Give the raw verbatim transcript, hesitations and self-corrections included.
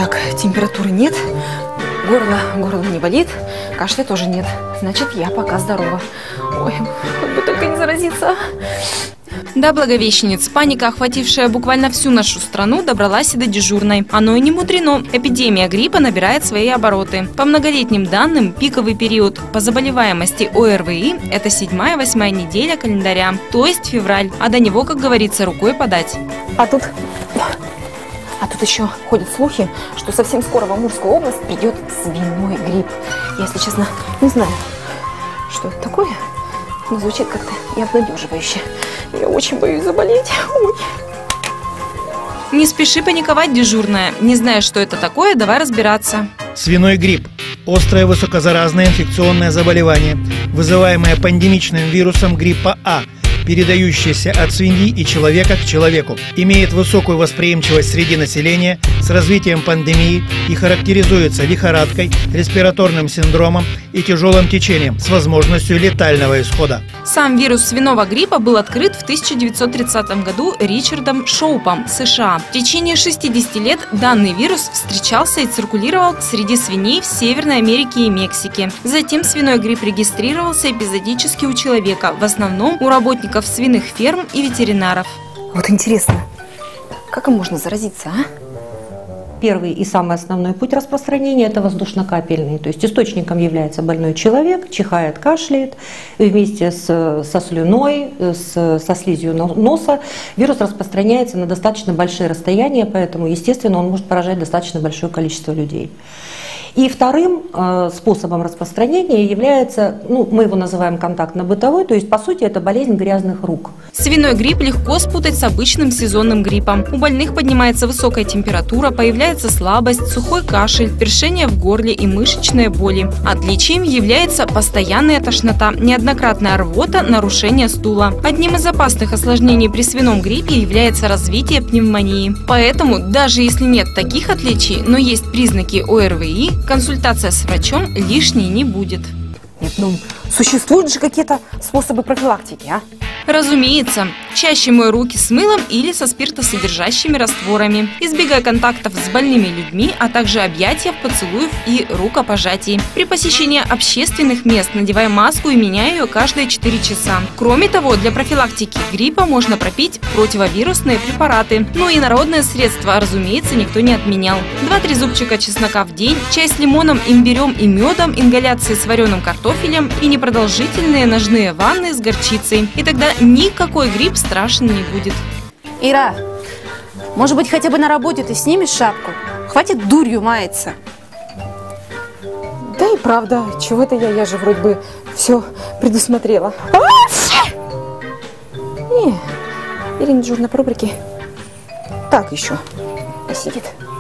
Так, температуры нет, горло, горло не болит, кашля тоже нет. Значит, я пока здорова. Ой, хоть бы только не заразиться. До Благовещениц паника, охватившая буквально всю нашу страну, добралась и до дежурной. Оно и не мудрено. Эпидемия гриппа набирает свои обороты. По многолетним данным, пиковый период по заболеваемости ОРВИ – это седьмая-восьмая неделя календаря, то есть февраль. А до него, как говорится, рукой подать. А тут, а тут еще ходят слухи, что совсем скоро в Амурскую область придет свиной грипп. Я, если честно, не знаю, что это такое, но звучит как-то необнадеживающе. Я очень боюсь заболеть. Ой. Не спеши паниковать, дежурная. Не зная, что это такое, давай разбираться. Свиной грипп – острое высокозаразное инфекционное заболевание, вызываемое пандемичным вирусом гриппа А, передающийся от свиньи и человека к человеку, имеет высокую восприимчивость среди населения с развитием пандемии и характеризуется лихорадкой, респираторным синдромом и тяжелым течением с возможностью летального исхода. Сам вирус свиного гриппа был открыт в тысяча девятьсот тридцатом году Ричардом Шоупом, США. В течение шестидесяти лет данный вирус встречался и циркулировал среди свиней в Северной Америке и Мексике. Затем свиной грипп регистрировался эпизодически у человека, в основном у работников свиных ферм и ветеринаров. Вот интересно, как им можно заразиться, а? Первый и самый основной путь распространения – это воздушно-капельный. То есть источником является больной человек, чихает, кашляет. И вместе с, со слюной, с, со слизью носа вирус распространяется на достаточно большие расстояния, поэтому, естественно, он может поражать достаточно большое количество людей. И вторым э, способом распространения является, ну, мы его называем контактно-бытовой, то есть, по сути, это болезнь грязных рук. Свиной грипп легко спутать с обычным сезонным гриппом. У больных поднимается высокая температура, появляется слабость, сухой кашель, першение в горле и мышечные боли. Отличием является постоянная тошнота, неоднократная рвота, нарушение стула. Одним из опасных осложнений при свином гриппе является развитие пневмонии. Поэтому, даже если нет таких отличий, но есть признаки ОРВИ, консультация с врачом лишней не будет. Нет, ну, существуют же какие-то способы профилактики, а? Разумеется, чаще мой руки с мылом или со спиртосодержащими растворами. Избегай контактов с больными людьми, а также объятия, поцелуев и рукопожатий. При посещении общественных мест надевай маску и меняй ее каждые четыре часа. Кроме того, для профилактики гриппа можно пропить противовирусные препараты. Ну и народное средство, разумеется, никто не отменял. два-три зубчика чеснока в день, чай с лимоном, имбирем и медом, ингаляции с вареным картофелем и непродолжительные ножные ванны с горчицей. И тогда никакой грипп страшен не будет. Ира, может быть, хотя бы на работе ты снимешь шапку? Хватит дурью маяться. Да и правда, чего-то я, я же вроде бы все предусмотрела. Не, Ирина дежурная по рубрике так еще посидит.